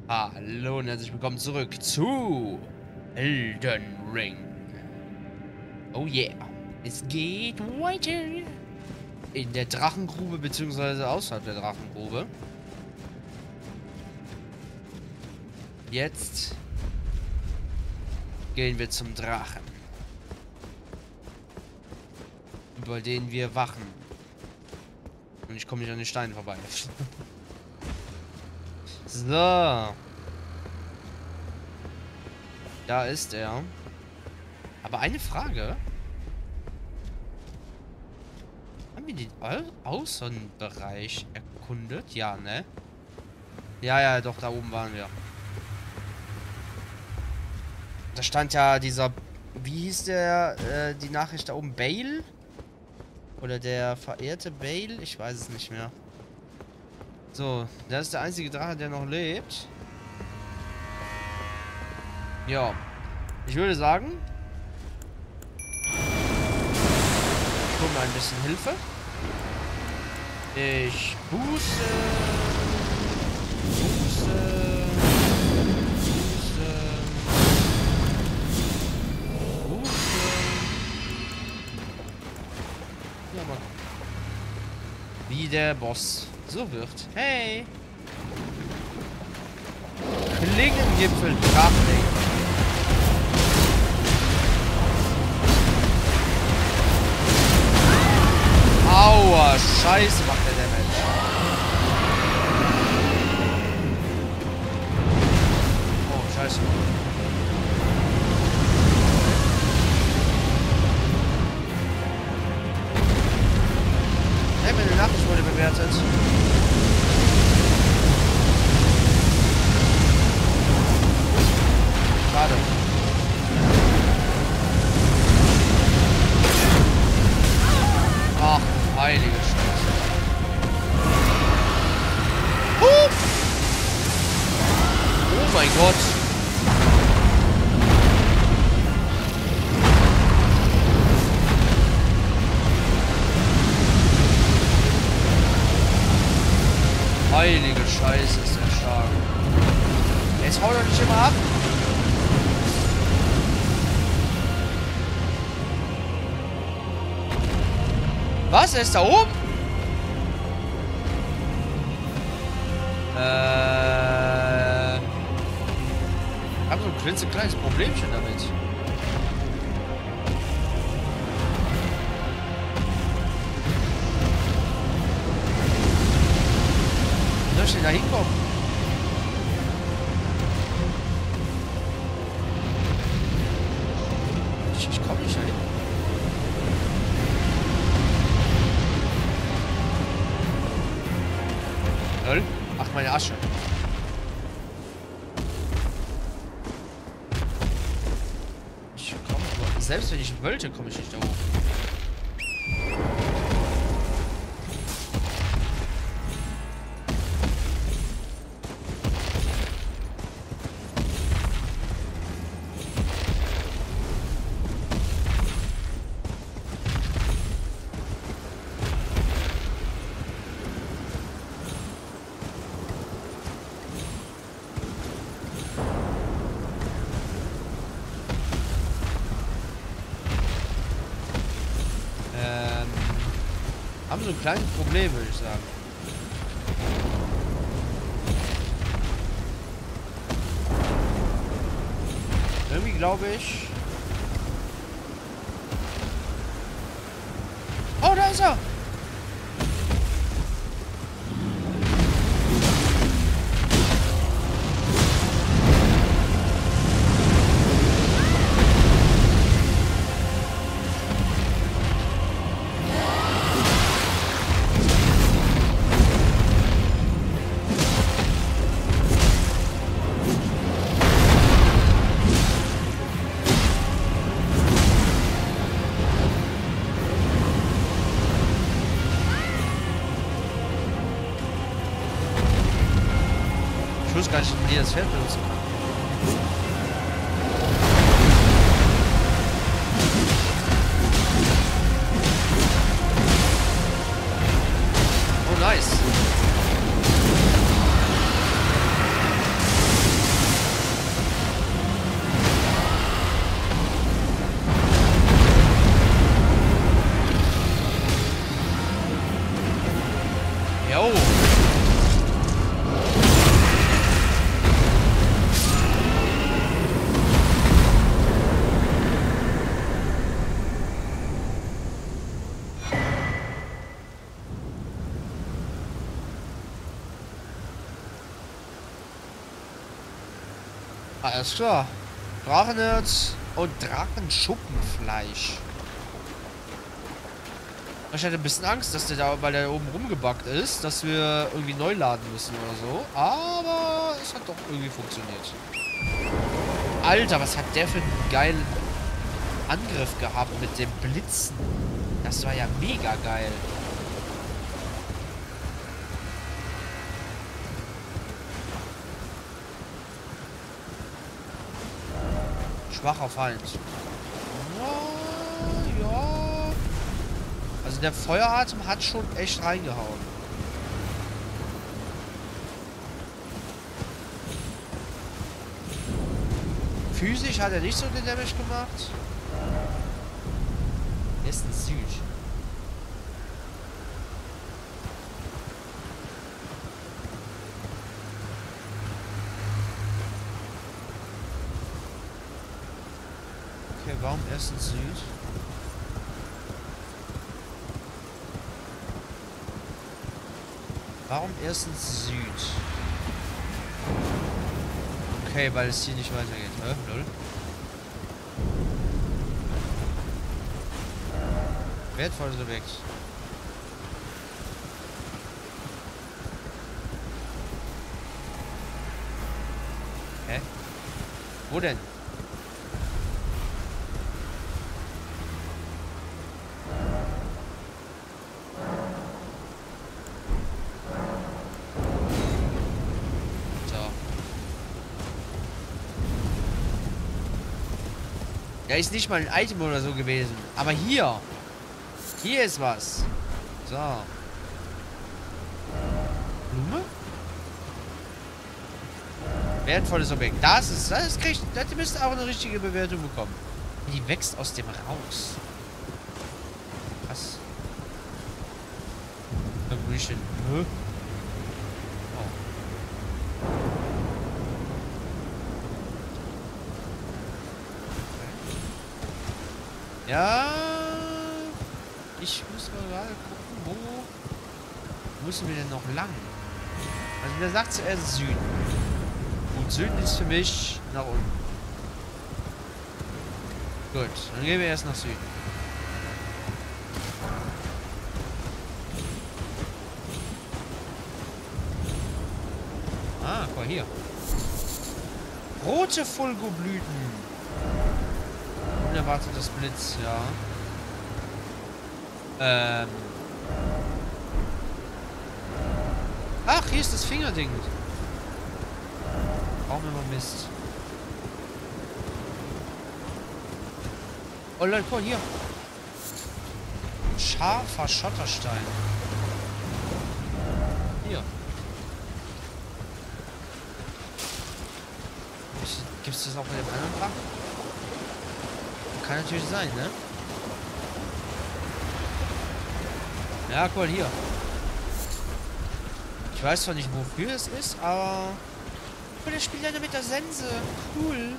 Hallo und herzlich willkommen zurück zu Elden Ring. Oh yeah. Es geht weiter in der Drachengrube, beziehungsweise außerhalb der Drachengrube. Jetzt gehen wir zum Drachen, über den wir wachen. Und ich komme nicht an den Steinen vorbei. So. Da ist er. Aber eine Frage. Haben wir den Außenbereich erkundet? Ja, ne? Ja, doch, da oben waren wir. Da stand ja dieser... Wie hieß der, die Nachricht da oben? Bale? Oder der verehrte Bale? Ich weiß es nicht mehr. So, das ist der einzige Drache, der noch lebt. Ja. Ich würde sagen... Ich hole mal ein bisschen Hilfe. Ich buße. Ja, mal gucken. Wie der Boss so wird. Hey! Klingengipfel Drachenlink. Aua, scheiße macht der Damage. Oh, scheiße. Hey, meine Nachricht wurde bewertet. Schade. Ach, heilige Scheiße. Oh mein Gott. Heilige Scheiße, ist der stark. Jetzt hau doch nicht immer ab. Was? Er ist da oben? Ich habe so ein klitzekleines Problemchen damit. Wie soll ich denn da hinkommen? Ich komme nicht da hin. Lol. Ach, meine Asche. Ich komme, selbst wenn ich wollte, komme ich nicht da hoch. Haben so ein kleines Problem, würde ich sagen. Irgendwie glaube ich... Oh, da ist er! Ich wusste gar nicht, wie das Pferd benutzen kann. Oh, nice. Alles klar. Drachenherz und Drachenschuppenfleisch. Ich hatte ein bisschen Angst, dass der da, weil der oben rumgebackt ist, dass wir irgendwie neu laden müssen oder so. Aber es hat doch irgendwie funktioniert. Alter, was hat der für einen geilen Angriff gehabt mit dem Blitzen? Das war ja mega geil. Schwacher Feind. Ja, ja. Also der Feueratem hat schon echt reingehauen. Physisch hat er nicht so den Damage gemacht. Er ist ein Süd. Okay, warum erst ein Süd? Warum erstens Süd? Okay, weil es hier nicht weitergeht. Lol. Wertvolles Objekt. Hä? Wo denn? Ja, ist nicht mal ein Item oder so gewesen. Aber hier. Hier ist was. So. Blume? Wertvolles Objekt. Das müsste auch eine richtige Bewertung bekommen. Die wächst aus dem raus. Was? Aggression. Hä? Ja, ich muss mal gerade gucken, wo müssen wir denn noch lang? Also der sagt zuerst Süden. Und Süden ist für mich nach unten. Gut, dann gehen wir erst nach Süden. Ah, guck mal hier. Rote Fulgoblüten. Unerwartetes Blitz, ja. Ach, hier ist das Fingerding. Warum immer Mist? Oh Leute, guck hier. Scharfer Schotterstein. Hier. Gibt es das auch bei dem anderen Drachen? Kann natürlich sein, ne? Ja, guck mal hier. Ich weiß zwar nicht, wofür es ist, aber... Oh, der spielt leider mit der Sense. Cool.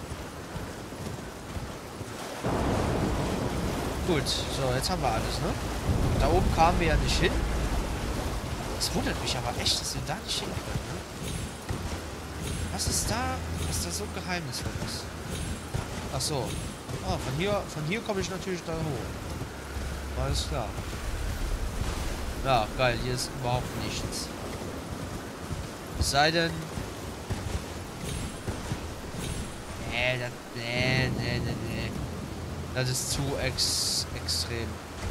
Gut, so, jetzt haben wir alles, ne? Da oben kamen wir ja nicht hin. Es wundert mich aber echt, dass wir da nicht hin können, ne? Was ist da so geheimnisvoll ist? Ach so. Ah, von hier komme ich natürlich da hoch. Alles klar. Ja, geil, hier ist überhaupt nichts. Es sei denn... Nee. Das ist zu extrem.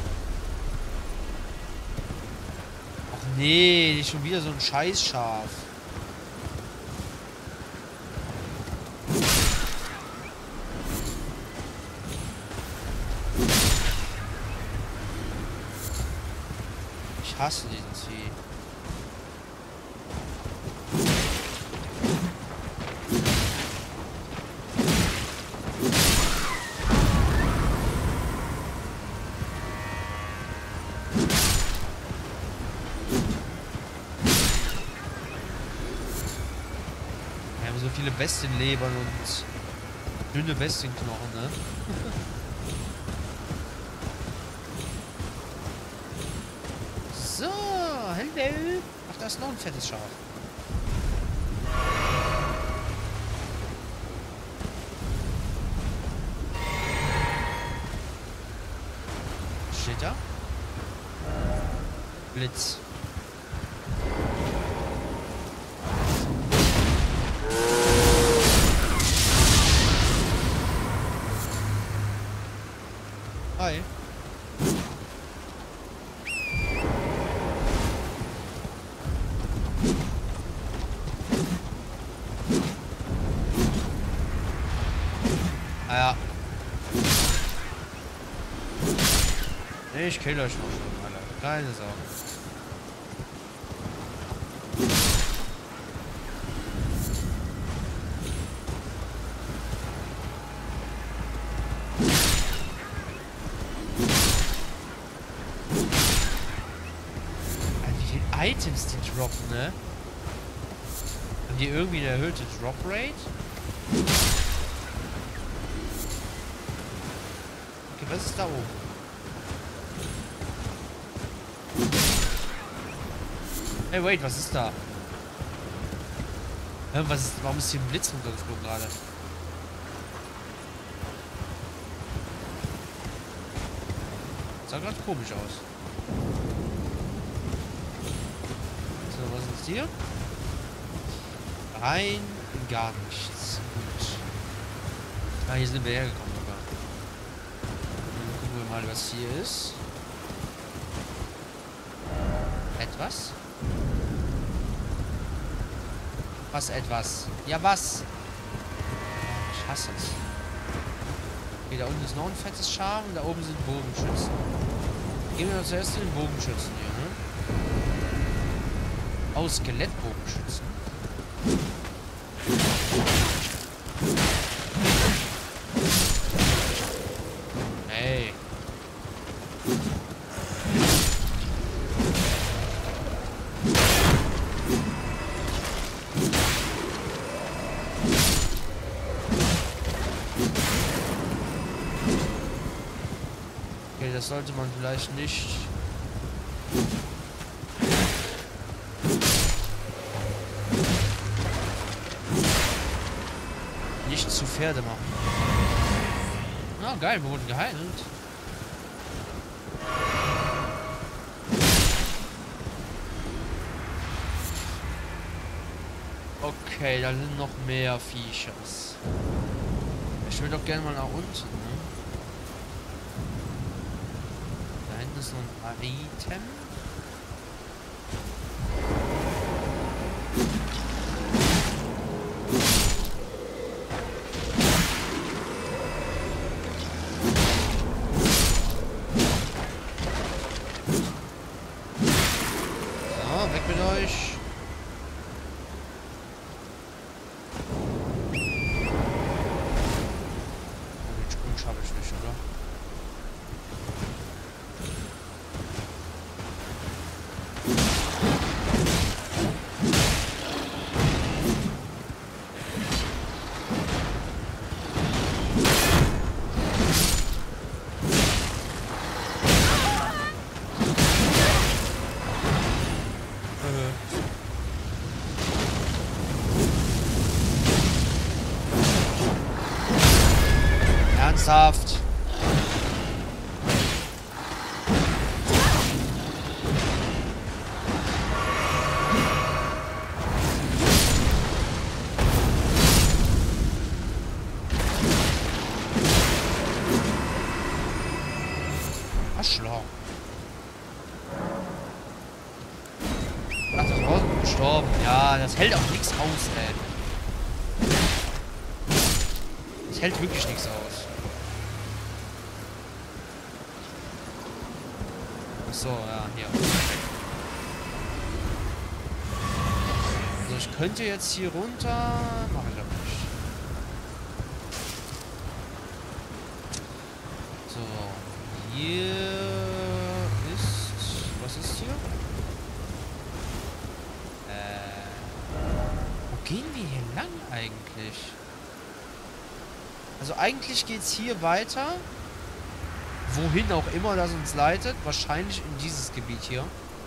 Ach nee, nicht schon wieder so ein Scheißschaf. Ich hasse diesen Vieh. Wir haben so viele Bestienlebern und dünne Bestienknochen, ne? So, hallo. Ach, da ist noch ein fettes Schaf. wieder. Blitz. Hi. Ah ja. Nee, ich kill euch noch schon, Alter. Keine Sorge. Wie viele Items die droppen, ne? Haben die irgendwie eine erhöhte Drop-Rate? Okay, was ist da oben? Hey, wait, was ist da? Warum ist hier ein Blitz runtergeflogen gerade? Sah gerade komisch aus. So, was ist hier? Rein, gar nichts. Gut. Ah, hier sind wir hergekommen sogar. Dann gucken wir mal, was hier ist. Etwas? Was etwas? Ja, was? Ich hasse es. Okay, da unten ist noch ein fettes Schaf und da oben sind Bogenschützen. Gehen wir doch zuerst zu den Bogenschützen hier, ne? Oh, Skelettbogenschützen. Hey. Okay, das sollte man vielleicht nicht. Nicht zu Pferde machen. Ah, geil, wir wurden geheilt. Okay, da sind noch mehr Viechers. Ich will doch gerne mal nach unten, ne? Da hinten ist noch ein Item. So, weg mit euch. Schaffe ich nicht, oder? Ernsthaft? Arschloch. Ach, das war gestorben. Ja, das hält auch nichts aus, ey. Das hält wirklich nichts aus. So, ja, hier. Also ich könnte jetzt hier runter. Mach ich aber nicht. So, hier ist. Was ist hier? Wo gehen wir hier lang eigentlich? Also eigentlich geht's hier weiter. Wohin auch immer das uns leitet. Wahrscheinlich in dieses Gebiet hier.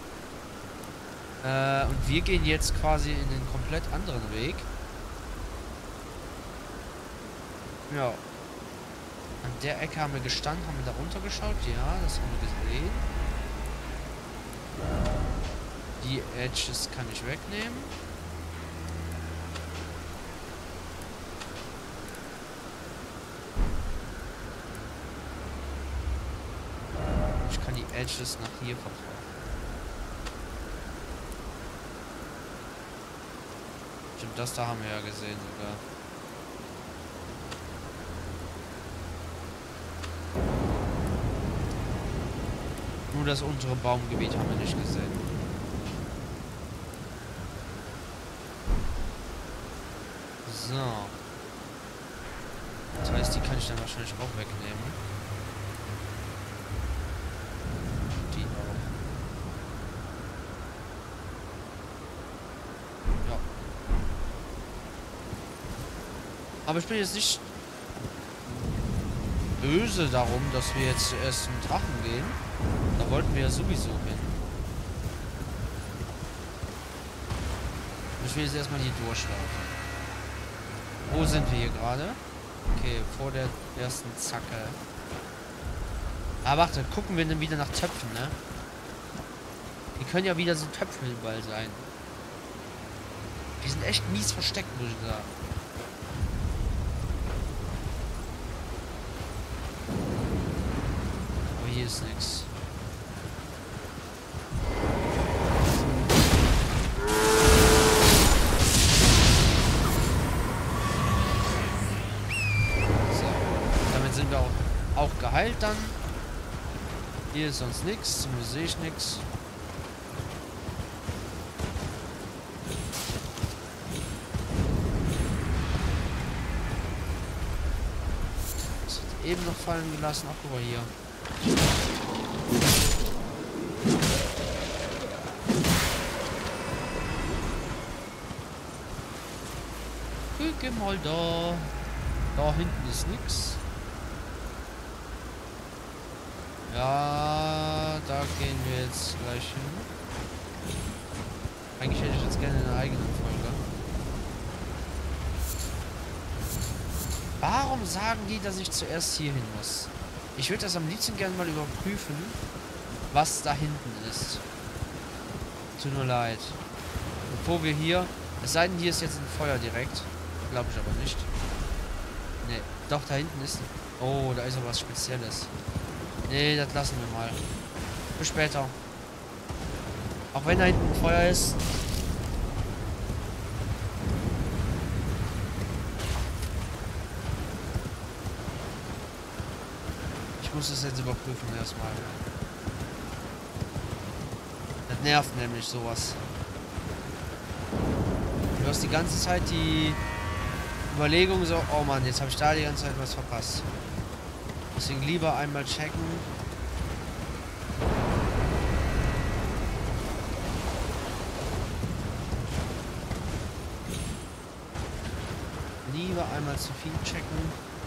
Und wir gehen jetzt quasi in den komplett anderen Weg. Ja. An der Ecke haben wir gestanden, haben wir da runter geschaut. Ja, das haben wir gesehen. Die Edges kann ich wegnehmen. Ich kann die Edges nach hier verkaufen. Stimmt, das da haben wir ja gesehen sogar. Nur das untere Baumgebiet haben wir nicht gesehen. So. Das heißt, die kann ich dann wahrscheinlich auch wegnehmen. Die auch. Ja. Aber ich bin jetzt nicht böse darum, dass wir jetzt zuerst zum Drachen gehen. Da wollten wir ja sowieso hin. Ich will jetzt erstmal hier durchlaufen. Wo sind wir hier gerade? Okay, vor der ersten Zacke. Ah, warte, gucken wir dann wieder nach Töpfen, ne? Die können ja wieder so Töpfe überall sein. Die sind echt mies versteckt, muss ich sagen. Aber hier ist nichts. Auch geheilt dann. Hier ist sonst nichts, zumindest sehe ich nichts. Das hat eben noch fallen gelassen. Ach, guck mal hier. Guck mal da. Da hinten ist nichts. Ja, da gehen wir jetzt gleich hin. Eigentlich hätte ich jetzt gerne eine eigene Folge. Warum sagen die, dass ich zuerst hier hin muss? Ich würde das am liebsten gerne mal überprüfen, was da hinten ist. Tut mir leid. Bevor wir hier... Es sei denn, hier ist jetzt ein Feuer direkt. Glaube ich aber nicht. Ne, doch, da hinten ist... Oh, da ist aber was Spezielles. Nee, das lassen wir mal. Bis später. Auch wenn da hinten ein Feuer ist. Ich muss das jetzt überprüfen erstmal. Das nervt nämlich sowas. Du hast die ganze Zeit die Überlegung so, oh Mann, jetzt habe ich da die ganze Zeit was verpasst. Deswegen lieber einmal checken. Lieber einmal zu viel checken.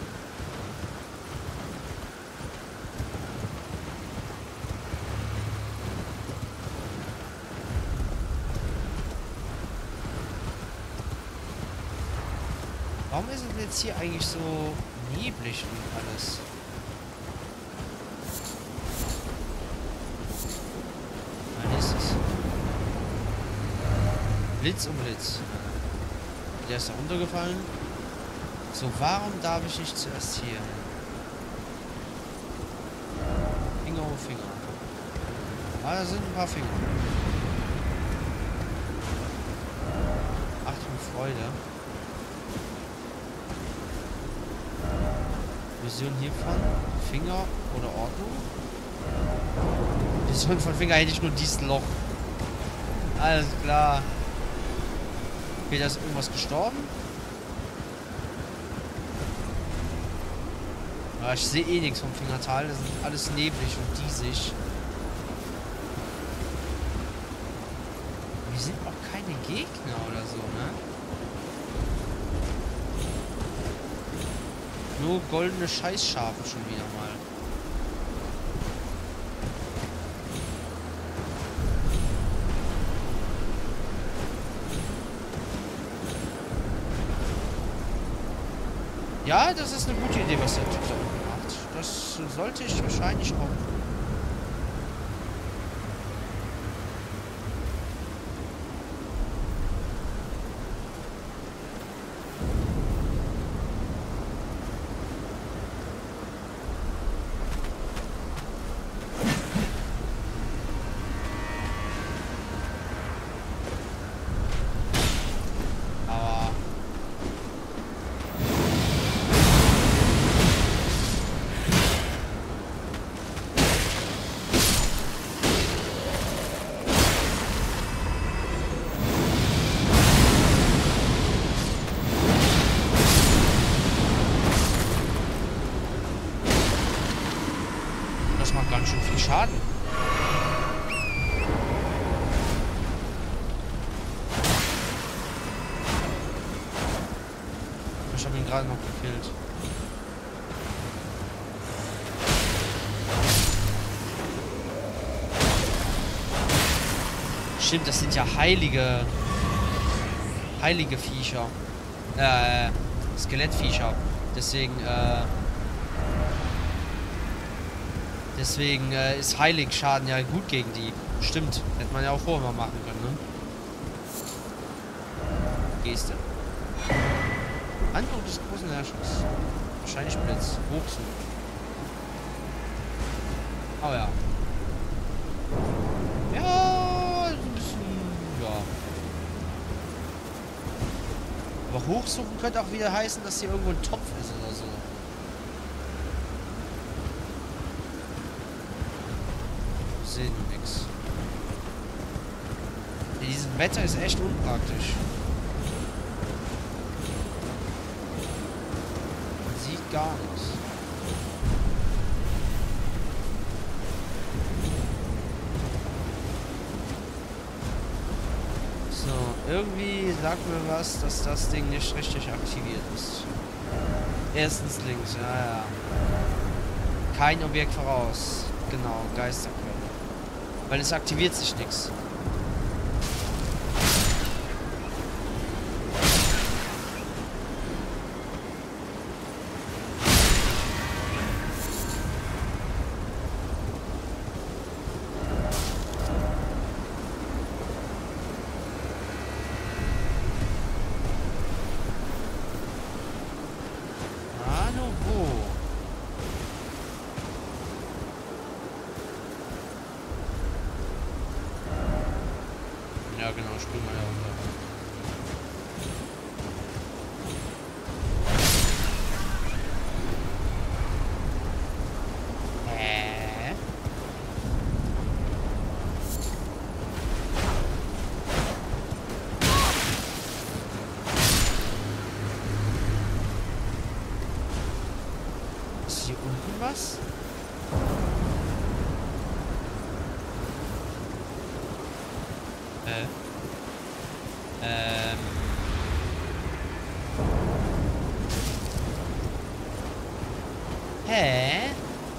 Warum ist es jetzt hier eigentlich so neblig und alles? Blitz um Blitz. Der ist da runtergefallen. So, warum darf ich nicht zuerst hier? Finger um Finger. Ah, da sind ein paar Finger. Achtung, Freude. Vision hiervon. Finger oder Ordnung? Vision von Finger hätte ich nur dieses Loch. Alles klar. Okay, da ist irgendwas gestorben. Aber ich sehe eh nichts vom Fingertal. Das ist alles neblig und diesig. Wir sind auch keine Gegner oder so, ne? Nur goldene Scheißschafe schon wieder mal. Ja, das ist eine gute Idee, was der Typ da unten macht. das sollte ich wahrscheinlich auch tun. Aber das macht ganz schön viel Schaden. Ich habe ihn gerade noch gekillt. Stimmt, das sind ja heilige Viecher. Skelettviecher. Deswegen ist Heiligschaden ja gut gegen die. Stimmt. Hätte man ja auch vorher mal machen können, ne? Geste. Handbuch des großen Herrschers. Wahrscheinlich Blitz. Hochsuchen. Oh ja. Ja, ein bisschen. Ja. Aber hochsuchen könnte auch wieder heißen, dass hier irgendwo ein Topf ist oder so. Sehen wir nix. Dieses Wetter ist echt unpraktisch. Man sieht gar nichts. So, irgendwie sagt mir was, dass das Ding nicht richtig aktiviert ist. Erstens links, ja. Kein Objekt voraus. Genau, Geisterquelle. Weil es aktiviert sich nichts. Ja, genau, springen wir ja auch da. Ist hier unten was? Hä?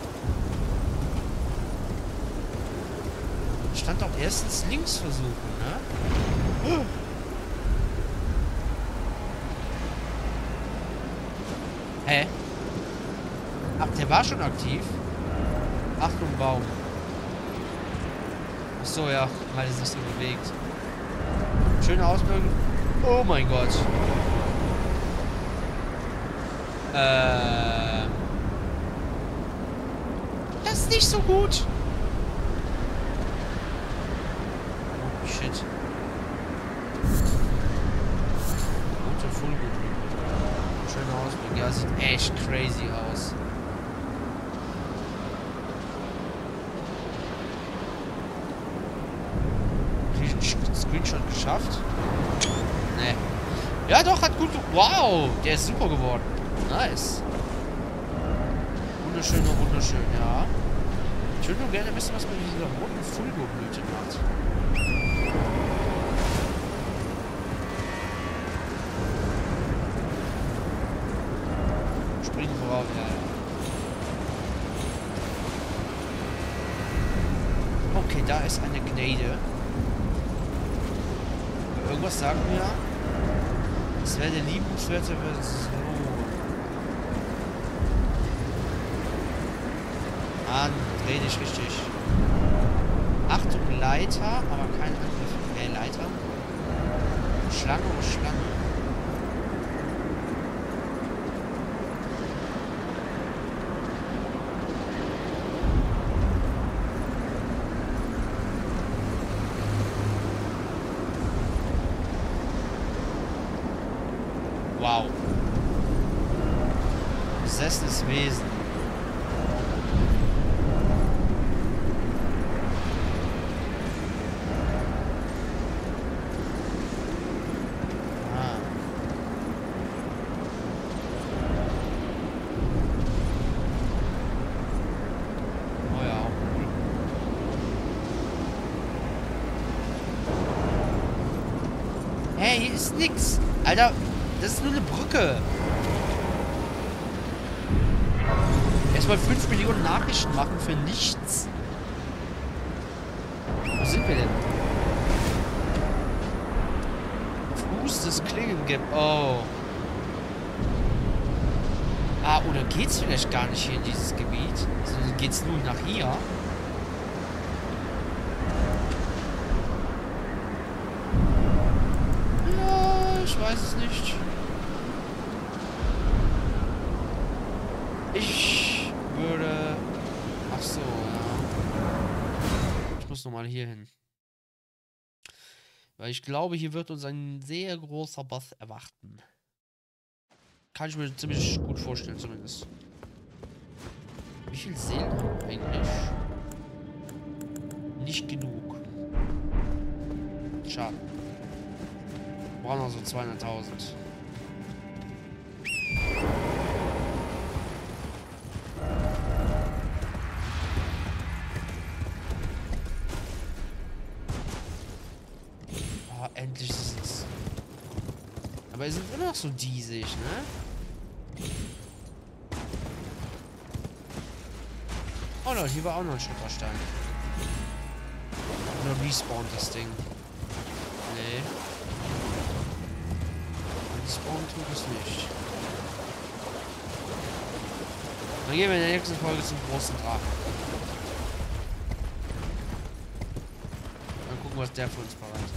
Stand doch erstens links versuchen, ne? Hä? Ach, der war schon aktiv. Achtung, Baum. Achso, ja, weil es sich so bewegt. Schöne Ausbildung. Oh mein Gott. Das ist nicht so gut. Oh, shit. Gute Fullgut. Schöne Ausbildung. Ja, sieht echt crazy aus. Screenshot geschafft? Nee. Ja doch, hat gut. Wow, der ist super geworden. Nice. Wunderschön, wunderschön, ja. Ich würde nur gerne wissen, was man mit dieser roten Fulgo-Blüte macht. Springen voraus, ja. Okay, da ist eine Gnade. Irgendwas sagt mir, es wäre der liebenswerte Version. Mann, dreh dich richtig. Achtung, Leiter, aber kein Angriff. Okay, Leiter. Schlange, oh Schlange. Wow. Besessenes Wesen. Ah. Oh ja. Hey, hier ist nix. Alter, das ist nur eine Brücke. Erstmal 5 Millionen Nachrichten machen für nichts. Wo sind wir denn? Fuß des Klingen gibt. Oh. Ah, oder geht's vielleicht gar nicht hier in dieses Gebiet? Sondern geht's nur nach hier? Ja, ich weiß es nicht. Ich würde... Ach so, ja. Ich muss nochmal hier hin. Weil ich glaube, hier wird uns ein sehr großer Boss erwarten. Kann ich mir ziemlich gut vorstellen, zumindest. Wie viel Seelen haben wir eigentlich? Nicht genug. Schade. Wir brauchen noch so 200.000. Oh, endlich ist es. Aber es sind immer noch so diesig, ne? Oh Leute, hier war auch noch ein Schupperstein. Oder respawnt das Ding? Nee. Respawnen tut es nicht. Dann gehen wir in der nächsten Folge zum großen Drachen. Dann gucken, was der für uns bereitet.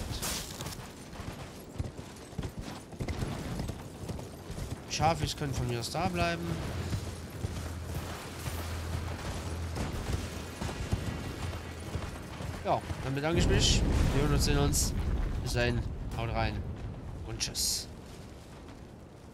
Schafis können von mir aus da bleiben. Ja, dann bedanke ich mich. Wir hören uns, sehen uns. Bis dahin, haut rein und tschüss.